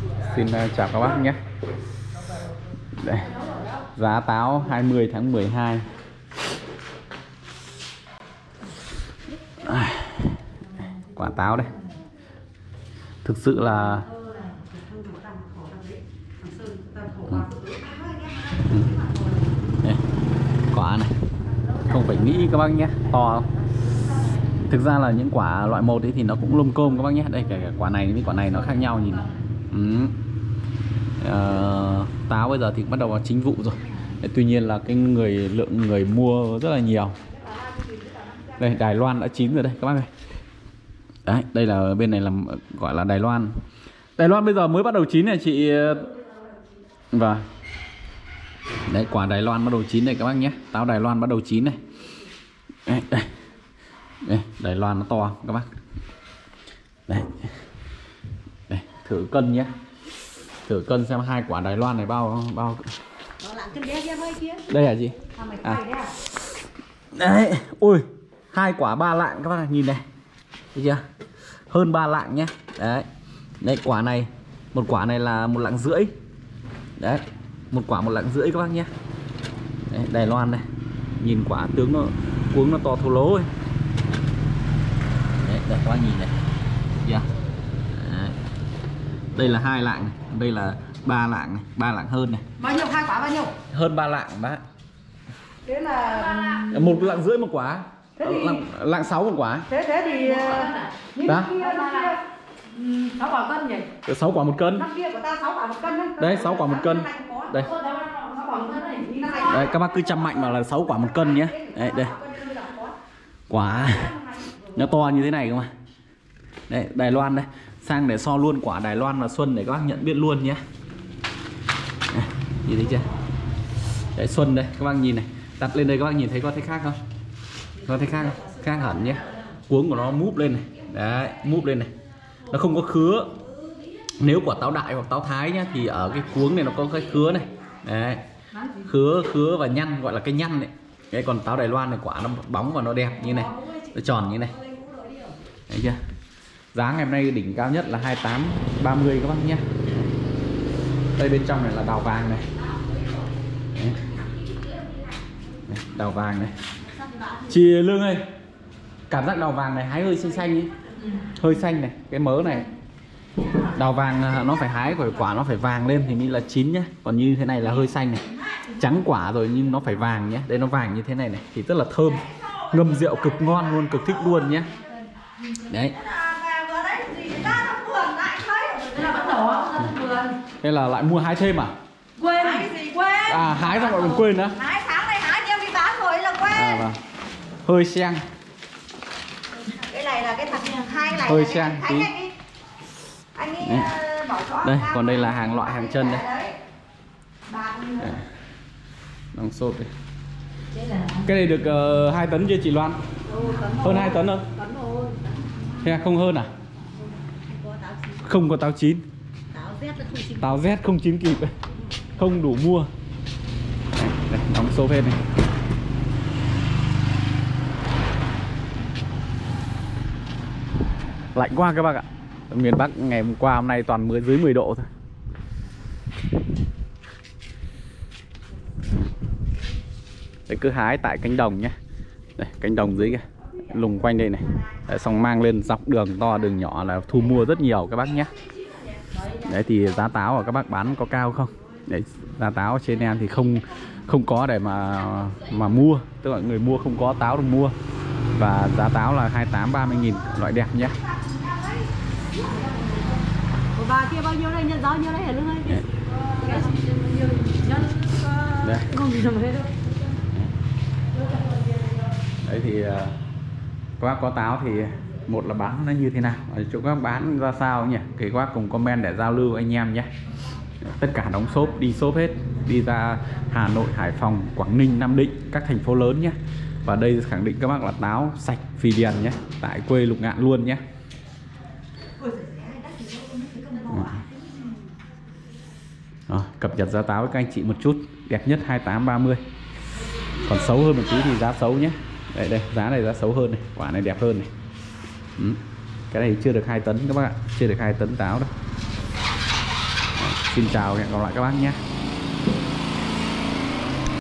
Xin chào các bác nhé. Đây, giá táo 20 tháng 12. Quả táo đây. Thực sự là đây, quả này không phải nghĩ các bác nhé, to không? Thực ra là những quả loại một ấy thì nó cũng lông côm các bác nhé. Đây, cả quả này với quả này nó khác nhau nhìn này. Táo bây giờ thì bắt đầu vào chính vụ rồi. Tuy nhiên là cái lượng người mua rất là nhiều. Đây, Đài Loan đã chín rồi đây các bác ơi. Đấy, đây là bên này là gọi là Đài Loan. Đài Loan bây giờ mới bắt đầu chín này chị. Vâng. Đấy, quả Đài Loan bắt đầu chín này các bác nhé. Táo Đài Loan bắt đầu chín này. Đây, đây. Đây, Đài Loan nó to các bác. Đây. Đây, thử cân nhé. Thử cân xem hai quả Đài Loan này bao. Đây hả chị? Đấy, ui, hai quả 3 lạng các bác nhìn này. Thấy chưa? Hơn 3 lạng nhé. Đấy. Đây, quả này, một quả này là 1,5 lạng. Đấy, một quả 1,5 lạng các bác nhé. Đấy, Đài Loan này. Nhìn quả tướng nó cuống nó to thô lố ấy. Đấy, đây các bác nhìn này. Thấy chưa? Đấy. Đây là 2 lạng này, đây là 3 lạng này, 3 lạng hơn này. Bao nhiêu, hai quả bao nhiêu? Hơn 3 lạng bác. Thế là 1,5 lạng một quả. Lạng 6 một quả. Thế thì đó. 6 quả cân nhỉ? 6 quả 1 cân. Năm kia của ta 6 quả 1 cân đấy. Đấy, 6 quả 1 cân. Đây. Đấy, các bác cứ chăm mạnh vào là 6 quả 1 cân nhé. Đấy, đây. Quả nó to như thế này cơ mà. Đấy, Đài Loan đây. Sang để so luôn quả Đài Loan và Xuân để các bác nhận biết luôn nhé. Đây, nhìn thấy chưa? Đấy, Xuân đây, các bác nhìn này. Đặt lên đây các bác nhìn thấy có thấy khác không? Có thấy khác không? Khác hẳn nhé. Cuống của nó múp lên này. Đấy, múp lên này. Nó không có khứa. Nếu quả táo đại hoặc táo thái nhá thì ở cái cuống này nó có cái khứa này. Đấy. Khứa và nhăn, gọi là cái nhăn này. Cái còn táo Đài Loan này quả nó bóng và nó đẹp như này. Nó tròn như này. Thấy chưa? Giá ngày hôm nay đỉnh cao nhất là 28,30 các bác nhé. Đây bên trong này là đào vàng này. Đấy. Đây, đào vàng này. Chị Lương ơi, cảm giác đào vàng này hái hơi xanh xanh ấy. Hơi xanh này, cái mớ này. Đào vàng nó phải hái quả nó phải vàng lên thì mới là chín nhé. Còn như thế này là hơi xanh này. Trắng quả rồi nhưng nó phải vàng nhé. Đây nó vàng như thế này này thì rất là thơm. Ngâm rượu cực ngon luôn, cực thích luôn nhé. Đấy. Thế là lại mua hái thêm à? Quên gì quên? À, hái xong rồi còn quên nữa. Hái tháng này hái đem đi bán rồi là quên. À, vâng. Hơi xeng. Cái này là cái thằng hai này. Hơi xeng tí. Anh ấy bỏ cho. Đây, còn đây là hàng loại hàng chân đây. Đóng xốp đây. Cái này được 2 tấn chưa chị Loan? Hơn 2 tấn không? Thế à, không hơn à? Không có táo chín. Táo Z không chín kịp. Không đủ mua. Đây, đóng xốp hết này. Lạnh quá các bác ạ. Ở miền Bắc ngày hôm qua hôm nay toàn mới dưới 10 độ thôi. Đấy, cứ hái tại cánh đồng nhé. Đây, cánh đồng dưới kìa. Lùng quanh đây này. Đấy, xong mang lên dọc đường to đường nhỏ là thu mua rất nhiều các bác nhé. Đấy thì giá táo của các bác bán có cao không? Đấy, giá táo trên em thì không có để mà mua. Tức là người mua không có táo được mua. Và giá táo là 28-30.000 loại đẹp nhé. Của bà kia bao nhiêu đây? Nhân giá nhiêu đấy hả Lương ơi? Đây. Không gì đâu hết đâu. Đấy thì các bác có táo thì một là bán nó như thế nào, ở chỗ các bác bán ra sao nhỉ? Thì các bác cùng comment để giao lưu anh em nhé. Tất cả đóng xốp, đi xốp hết, đi ra Hà Nội, Hải Phòng, Quảng Ninh, Nam Định, các thành phố lớn nhé. Và đây khẳng định các bác là táo sạch Phì Điền nhé, tại quê Lục Ngạn luôn nhé. Rồi, cập nhật giá táo với các anh chị một chút. Đẹp nhất 28-30. Còn xấu hơn một tí thì giá xấu nhé. Đây đây, giá này giá xấu hơn này, quả này đẹp hơn này. Cái này chưa được 2 tấn các bác ạ, chưa được 2 tấn táo đâu. Xin chào, hẹn gặp lại các bác nhé.